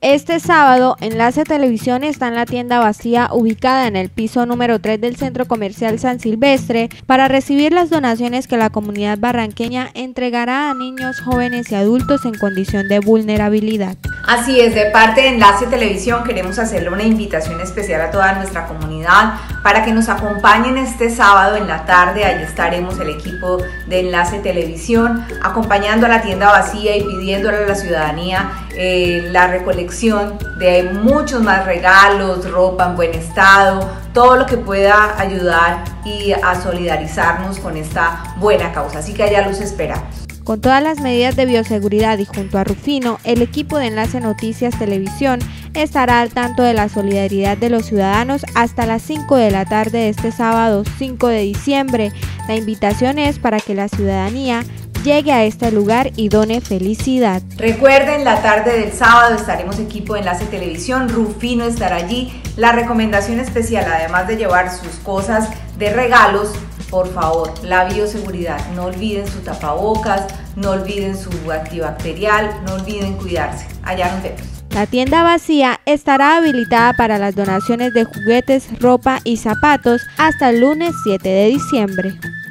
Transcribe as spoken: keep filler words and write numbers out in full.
Este sábado, Enlace Televisión está en la tienda vacía ubicada en el piso número tres del Centro Comercial San Silvestre para recibir las donaciones que la comunidad barranqueña entregará a niños, jóvenes y adultos en condición de vulnerabilidad. Así es, de parte de Enlace Televisión queremos hacerle una invitación especial a toda nuestra comunidad para que nos acompañen este sábado en la tarde. Allí estaremos el equipo de Enlace Televisión acompañando a la tienda vacía y pidiéndole a la ciudadanía eh, la recolección de muchos más regalos, ropa en buen estado, todo lo que pueda ayudar y a solidarizarnos con esta buena causa. Así que allá los esperamos. Con todas las medidas de bioseguridad y junto a Rufino, el equipo de Enlace Noticias Televisión estará al tanto de la solidaridad de los ciudadanos hasta las cinco de la tarde de este sábado cinco de diciembre. La invitación es para que la ciudadanía llegue a este lugar y done felicidad. Recuerden, la tarde del sábado estaremos equipo de Enlace Televisión, Rufino estará allí. La recomendación especial, además de llevar sus cosas de regalos, por favor, la bioseguridad, no olviden su tapabocas, no olviden su antibacterial, no olviden cuidarse. Allá nos vemos. La tienda vacía estará habilitada para las donaciones de juguetes, ropa y zapatos hasta el lunes siete de diciembre.